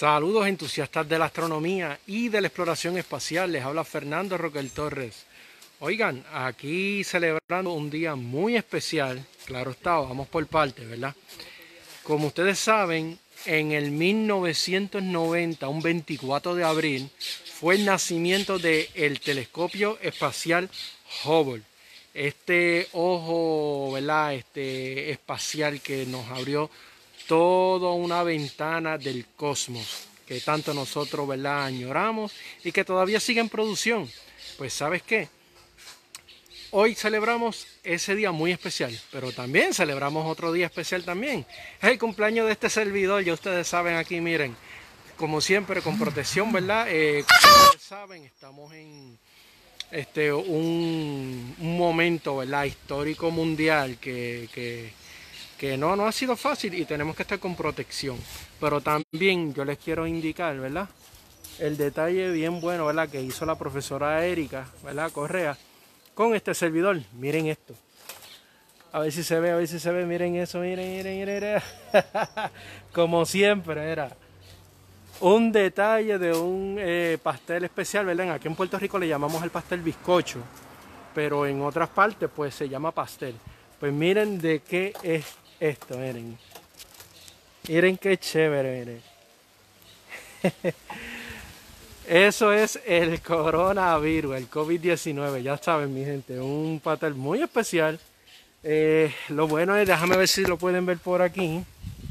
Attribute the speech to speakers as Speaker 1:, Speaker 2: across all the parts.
Speaker 1: Saludos entusiastas de la astronomía y de la exploración espacial, les habla Fernando Roquel Torres. Oigan, aquí celebrando un día muy especial, claro está, vamos por partes, ¿verdad? Como ustedes saben, en el 1990, un 24 de abril, fue el nacimiento del telescopio espacial Hubble. Este ojo, ¿verdad? Espacial que nos abrió toda una ventana del cosmos que tanto nosotros, ¿verdad?, añoramos y que todavía sigue en producción. Pues ¿sabes qué? Hoy celebramos ese día muy especial, pero también celebramos otro día especial también. Es el cumpleaños de este servidor, ya ustedes saben aquí, miren, como siempre con protección, ¿verdad? Como ustedes saben, estamos en un momento, ¿verdad?, histórico mundial que no ha sido fácil y tenemos que estar con protección. Pero también yo les quiero indicar, ¿verdad?, el detalle bien bueno, ¿verdad?, que hizo la profesora Erika, ¿verdad?, Correa, con este servidor. Miren esto. A ver si se ve, miren eso, miren. Como siempre, era un detalle de un pastel especial, ¿verdad? Aquí en Puerto Rico le llamamos el pastel bizcocho, pero en otras partes pues se llama pastel. Pues miren de qué es esto, miren. Miren qué chévere, miren. Eso es el coronavirus, el COVID-19, ya saben mi gente, un pastel muy especial. Lo bueno es, déjame ver si lo pueden ver por aquí.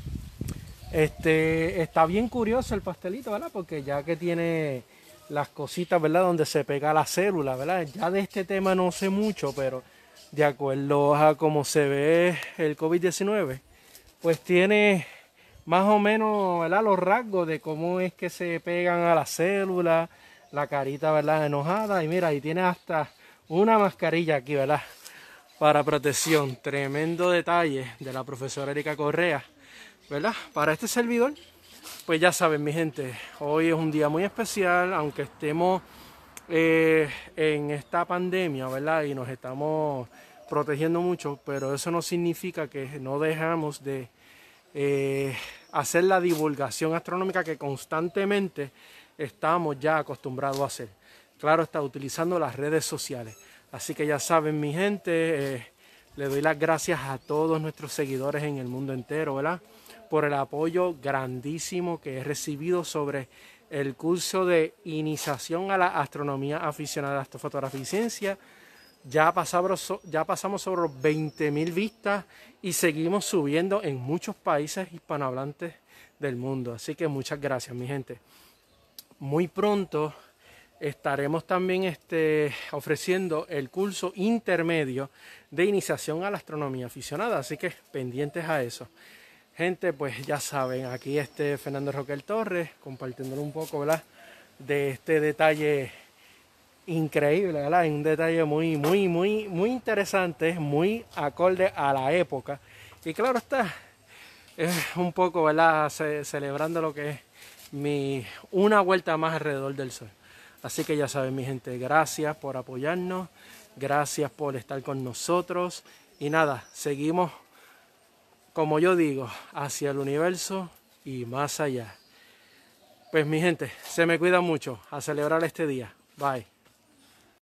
Speaker 1: Está bien curioso el pastelito, ¿verdad? Porque ya que tiene las cositas, ¿verdad?, donde se pega la célula, ¿verdad? Ya de este tema no sé mucho, pero de acuerdo a cómo se ve el COVID-19, pues tiene más o menos, ¿verdad?, los rasgos de cómo es que se pegan a la célula, la carita, ¿verdad?, enojada. Y mira, ahí tiene hasta una mascarilla aquí, ¿verdad?, para protección. Tremendo detalle de la profesora Erika Correa, ¿verdad?, para este servidor. Pues ya saben mi gente, hoy es un día muy especial, aunque estemos en esta pandemia, ¿verdad?, y nos estamos protegiendo mucho, pero eso no significa que no dejamos de hacer la divulgación astronómica que constantemente estamos ya acostumbrados a hacer. Claro está, utilizando las redes sociales. Así que ya saben mi gente, le doy las gracias a todos nuestros seguidores en el mundo entero, ¿verdad?, por el apoyo grandísimo que he recibido sobre el curso de iniciación a la astronomía aficionada a astrofotografía y ciencia. Ya pasamos sobre los 20.000 vistas y seguimos subiendo en muchos países hispanohablantes del mundo. Así que muchas gracias, mi gente. Muy pronto estaremos también ofreciendo el curso intermedio de iniciación a la astronomía aficionada. Así que pendientes a eso. Gente, pues ya saben, aquí Fernando Roquel Torres compartiéndole un poco, ¿verdad?, de este detalle increíble, ¿verdad? Un detalle muy interesante, muy acorde a la época. Y claro está, es un poco, ¿verdad?, celebrando lo que es una vuelta más alrededor del sol. Así que ya saben mi gente, gracias por apoyarnos, gracias por estar con nosotros. Y nada, seguimos, como yo digo, hacia el universo y más allá. Pues mi gente, se me cuida mucho, a celebrar este día. Bye.